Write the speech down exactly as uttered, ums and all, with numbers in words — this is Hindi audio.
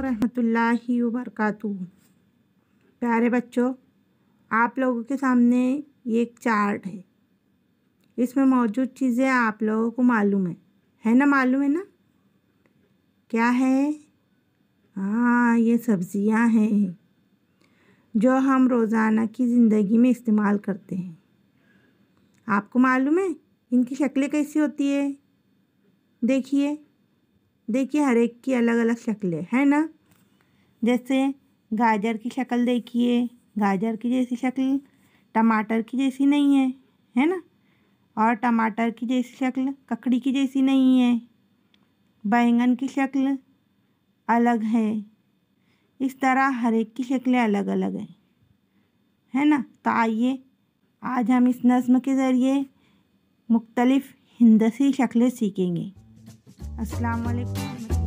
रहमतुल्लाहि व बरकातुहू। प्यारे बच्चों, आप लोगों के सामने ये एक चार्ट है। इसमें मौजूद चीज़ें आप लोगों को मालूम है है ना? मालूम है ना क्या है? हाँ, ये सब्जियां हैं जो हम रोज़ाना की ज़िंदगी में इस्तेमाल करते हैं। आपको मालूम है इनकी शक्लें कैसी होती है? देखिए देखिए हर एक की अलग अलग शक्लें है ना। जैसे गाजर की शक्ल देखिए, गाजर की जैसी शक्ल टमाटर की जैसी नहीं है, है ना। और टमाटर की जैसी शक्ल ककड़ी की जैसी नहीं है। बैंगन की शक्ल अलग है। इस तरह हर एक की शक्लें अलग अलग हैं, है ना। तो आइए आज हम इस नज़्म के ज़रिए मुख्तलिफ़ हिंदसी शक्लें सीखेंगे। अस्सलाम वालेकुम।